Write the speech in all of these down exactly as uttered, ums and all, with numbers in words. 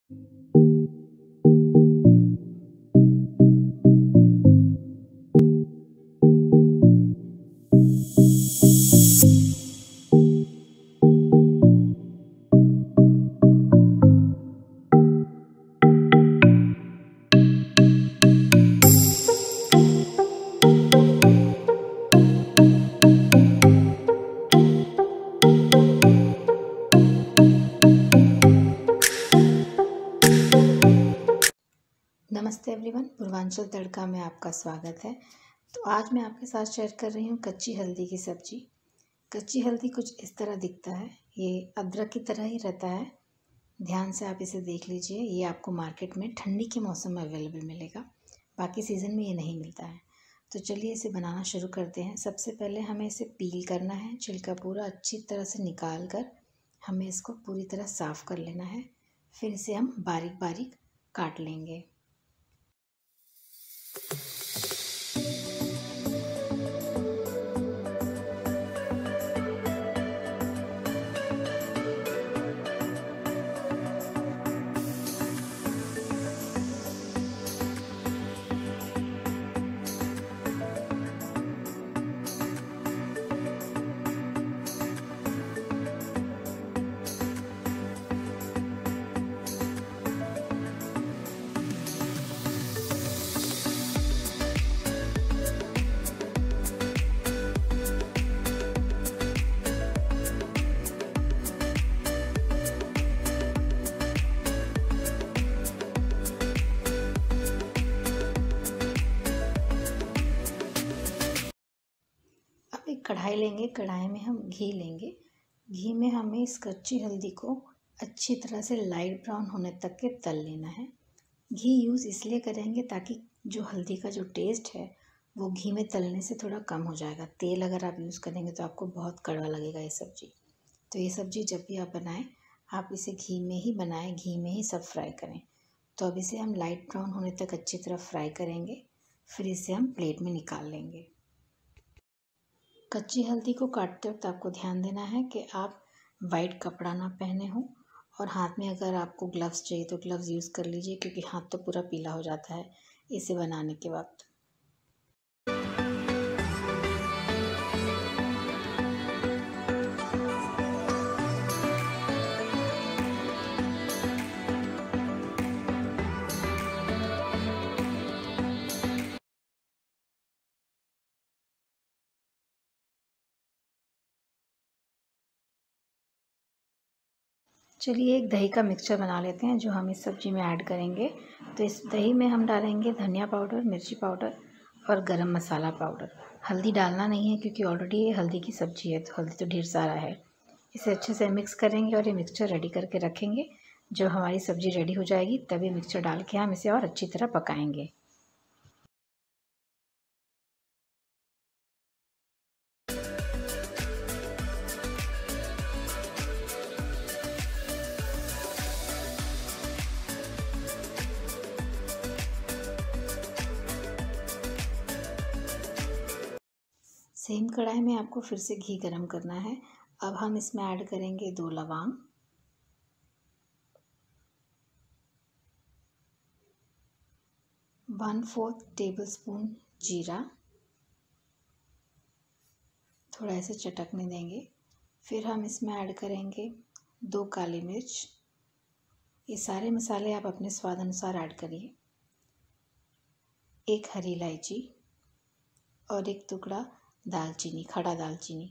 नमस्ते एवरीवन, पूर्वांचल तड़का में आपका स्वागत है। तो आज मैं आपके साथ शेयर कर रही हूँ कच्ची हल्दी की सब्ज़ी। कच्ची हल्दी कुछ इस तरह दिखता है, ये अदरक की तरह ही रहता है। ध्यान से आप इसे देख लीजिए। ये आपको मार्केट में ठंडी के मौसम में अवेलेबल मिलेगा, बाकी सीज़न में ये नहीं मिलता है। तो चलिए इसे बनाना शुरू करते हैं। सबसे पहले हमें इसे पील करना है, छिलका पूरा अच्छी तरह से निकाल कर हमें इसको पूरी तरह साफ़ कर लेना है। फिर इसे हम बारीक बारीक काट लेंगे। एक कढ़ाई लेंगे, कढ़ाई में हम घी लेंगे। घी में हमें इस कच्ची हल्दी को अच्छी तरह से लाइट ब्राउन होने तक के तल लेना है। घी यूज़ इसलिए करेंगे ताकि जो हल्दी का जो टेस्ट है वो घी में तलने से थोड़ा कम हो जाएगा। तेल अगर आप यूज़ करेंगे तो आपको बहुत कड़वा लगेगा ये सब्ज़ी। तो ये सब्ज़ी जब भी आप बनाएं, आप इसे घी में ही बनाएं, घी में ही सब फ्राई करें। तो अब इसे हम लाइट ब्राउन होने तक अच्छी तरह फ्राई करेंगे, फिर इसे हम प्लेट में निकाल लेंगे। कच्ची हल्दी को काटते वक्त आपको ध्यान देना है कि आप वाइट कपड़ा ना पहने हो, और हाथ में अगर आपको ग्लव्स चाहिए तो ग्लव्स यूज़ कर लीजिए, क्योंकि हाथ तो पूरा पीला हो जाता है इसे बनाने के वक्त। चलिए एक दही का मिक्सचर बना लेते हैं जो हम इस सब्ज़ी में ऐड करेंगे। तो इस दही में हम डालेंगे धनिया पाउडर, मिर्ची पाउडर और गरम मसाला पाउडर। हल्दी डालना नहीं है क्योंकि ऑलरेडी ये हल्दी की सब्ज़ी है, तो हल्दी तो ढेर सारा है। इसे अच्छे से मिक्स करेंगे और ये मिक्सचर रेडी करके रखेंगे। जब हमारी सब्ज़ी रेडी हो जाएगी तभी मिक्सचर डाल के हम इसे और अच्छी तरह पकाएंगे। सेम कढ़ाई में आपको फिर से घी गरम करना है। अब हम इसमें ऐड करेंगे दो लौंग, वन फोर्थ टेबल स्पून जीरा, थोड़ा ऐसे चटकने देंगे। फिर हम इसमें ऐड करेंगे दो काली मिर्च। ये सारे मसाले आप अपने स्वाद अनुसार ऐड करिए। एक हरी इलायची और एक टुकड़ा दालचीनी, खड़ा दालचीनी।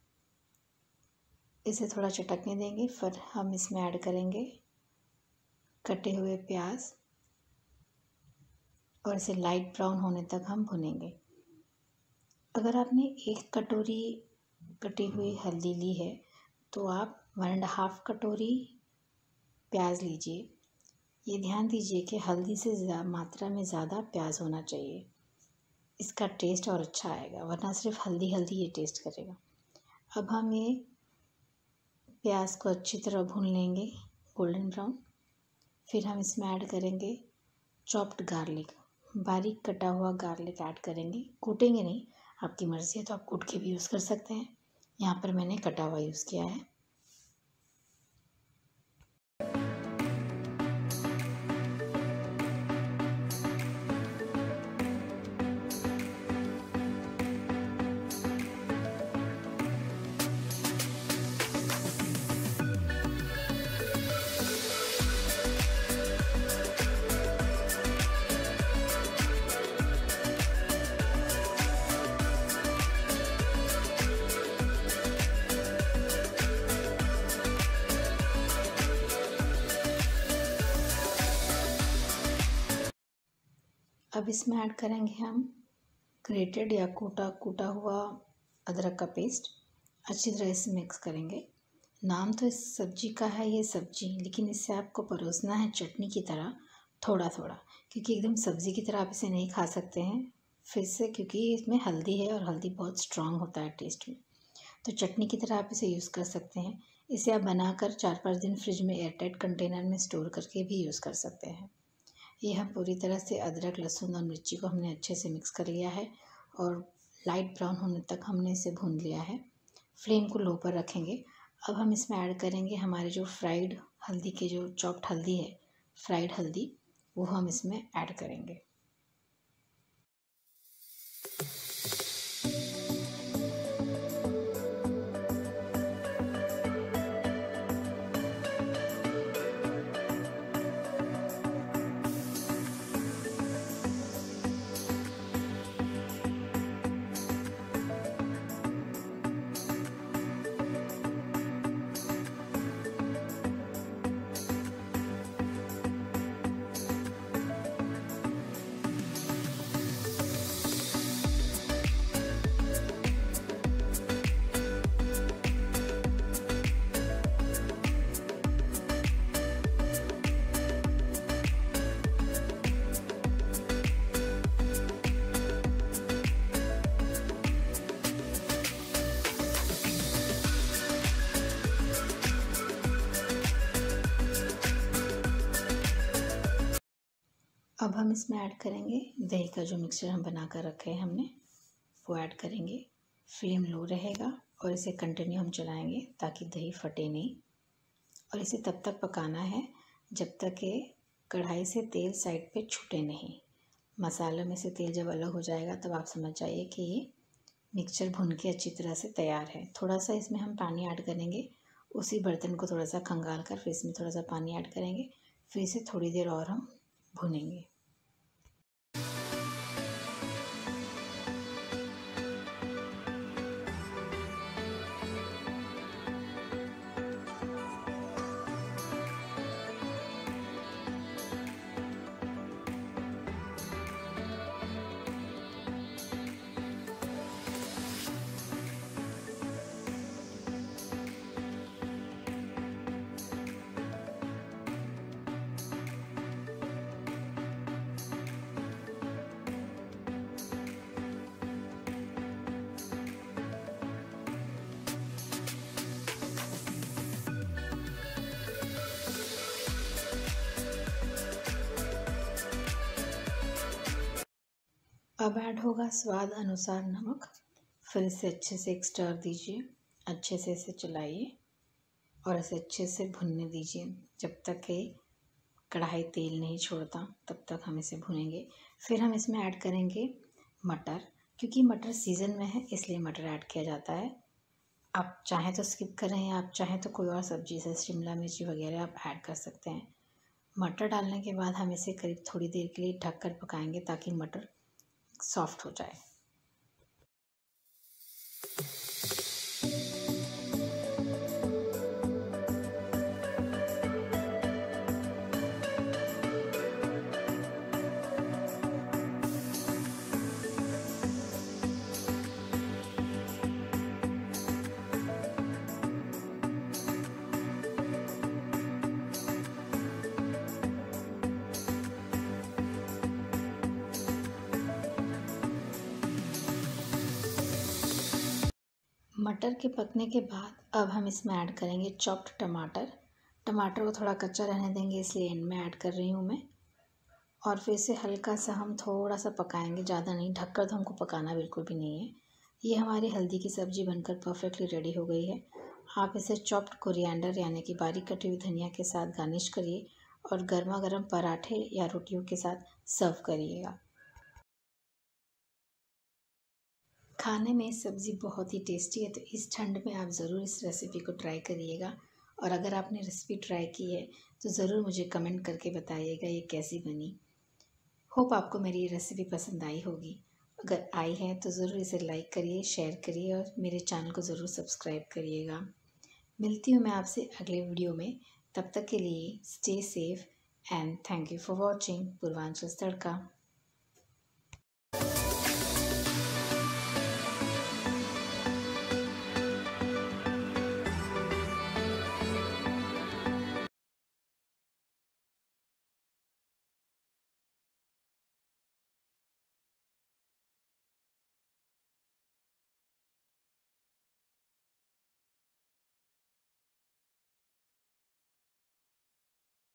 इसे थोड़ा चटकने देंगे। फिर हम इसमें ऐड करेंगे कटे हुए प्याज और इसे लाइट ब्राउन होने तक हम भुनेंगे। अगर आपने एक कटोरी कटी हुई हल्दी ली है तो आप वन एंड हाफ कटोरी प्याज लीजिए। ये ध्यान दीजिए कि हल्दी से मात्रा में ज़्यादा प्याज होना चाहिए, इसका टेस्ट और अच्छा आएगा, वरना सिर्फ हल्दी हल्दी ये टेस्ट करेगा। अब हम ये प्याज को अच्छी तरह भून लेंगे गोल्डन ब्राउन। फिर हम इसमें ऐड करेंगे चॉप्ड गार्लिक, बारीक कटा हुआ गार्लिक ऐड करेंगे। कूटेंगे नहीं, आपकी मर्ज़ी है तो आप कूट के भी यूज़ कर सकते हैं। यहाँ पर मैंने कटा हुआ यूज़ किया है। अब इसमें ऐड करेंगे हम ग्रेटेड या कूटा कूटा हुआ अदरक का पेस्ट। अच्छी तरह से मिक्स करेंगे। नाम तो इस सब्जी का है ये सब्जी, लेकिन इसे आपको परोसना है चटनी की तरह थोड़ा थोड़ा, क्योंकि एकदम सब्ज़ी की तरह आप इसे नहीं खा सकते हैं फिर से, क्योंकि इसमें हल्दी है और हल्दी बहुत स्ट्रांग होता है टेस्ट में। तो चटनी की तरह आप इसे यूज़ कर सकते हैं। इसे आप बनाकर चार पाँच दिन फ्रिज में एयरटाइट कंटेनर में स्टोर करके भी यूज़ कर सकते हैं। ये हम पूरी तरह से अदरक, लहसुन और मिर्ची को हमने अच्छे से मिक्स कर लिया है और लाइट ब्राउन होने तक हमने इसे भून लिया है। फ्लेम को लो पर रखेंगे। अब हम इसमें ऐड करेंगे हमारे जो फ्राइड हल्दी के जो चॉप्ड हल्दी है, फ्राइड हल्दी, वो हम इसमें ऐड करेंगे। अब हम इसमें ऐड करेंगे दही का जो मिक्सचर हम बना कर रखे हैं हमने, वो ऐड करेंगे। फ्लेम लो रहेगा और इसे कंटिन्यू हम चलाएंगे ताकि दही फटे नहीं। और इसे तब तक पकाना है जब तक कि कढ़ाई से तेल साइड पे छूटे नहीं। मसालों में से तेल जब अलग हो जाएगा तब आप समझ जाइए कि ये मिक्सचर भुन के अच्छी तरह से तैयार है। थोड़ा सा इसमें हम पानी ऐड करेंगे। उसी बर्तन को थोड़ा सा खंगाल कर फिर इसमें थोड़ा सा पानी ऐड करेंगे। फिर इसे थोड़ी देर और हम भुनेंगे। अब ऐड होगा स्वाद अनुसार नमक। फिर इसे अच्छे से एक स्टर दीजिए, अच्छे से इसे चलाइए और इसे अच्छे से भुनने दीजिए जब तक कि कढ़ाई तेल नहीं छोड़ता, तब तक हम इसे भुनेंगे। फिर हम इसमें ऐड करेंगे मटर, क्योंकि मटर सीज़न में है इसलिए मटर ऐड किया जाता है। आप चाहें तो स्किप करें या आप चाहें तो कोई और सब्ज़ी जैसे शिमला मिर्ची वगैरह आप ऐड कर सकते हैं। मटर डालने के बाद हम इसे करीब थोड़ी देर के लिए ढक कर पकाएंगे ताकि मटर सॉफ्ट हो जाए। मटर के पकने के बाद अब हम इसमें ऐड करेंगे चॉप्ड टमाटर। टमाटर को थोड़ा कच्चा रहने देंगे इसलिए एंड में ऐड कर रही हूँ मैं। और फिर इसे हल्का सा हम थोड़ा सा पकाएंगे, ज़्यादा नहीं, ढककर तो हमको पकाना बिल्कुल भी नहीं है। ये हमारी हल्दी की सब्ज़ी बनकर परफेक्टली रेडी हो गई है। आप इसे चॉप्ड कोरिएंडर यानी कि बारीक कटी हुई धनिया के साथ गार्निश करिए और गर्मा गर्म पराठे या रोटियों के साथ सर्व करिएगा। खाने में सब्ज़ी बहुत ही टेस्टी है, तो इस ठंड में आप ज़रूर इस रेसिपी को ट्राई करिएगा। और अगर आपने रेसिपी ट्राई की है तो ज़रूर मुझे कमेंट करके बताइएगा ये कैसी बनी। होप आपको मेरी ये रेसिपी पसंद आई होगी। अगर आई है तो ज़रूर इसे लाइक करिए, शेयर करिए और मेरे चैनल को ज़रूर सब्सक्राइब करिएगा। मिलती हूँ मैं आपसे अगले वीडियो में। तब तक के लिए stay safe and thank you for watching Purvanchal tadka.